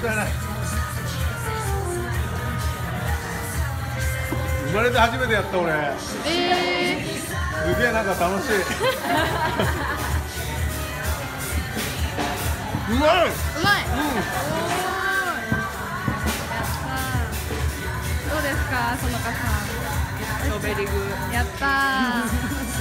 ったいない。生まれて初めてやった俺。すげえなんか楽しい。うまい。 うまい。 うん。 どうですか、そのかさん。 ベリグやったー。